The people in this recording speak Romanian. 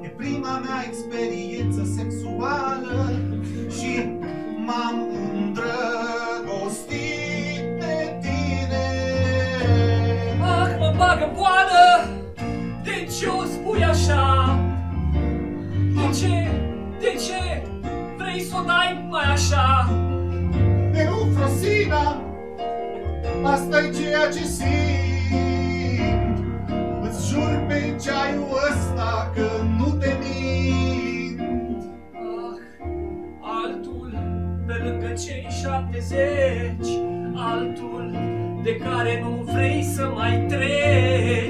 prima mea experiență sexuală și m-am îndrăgostit de tine. Ah, mă bagă boală! De ce o spui așa? De ce vrei să o dai mai așa? Eufrosina, asta-i ceea ce simt. Îți jur pe ceaiul ăsta că nu te mint. Ah, altul pe lângă cei 70, altul de care nu vrei să mai treci.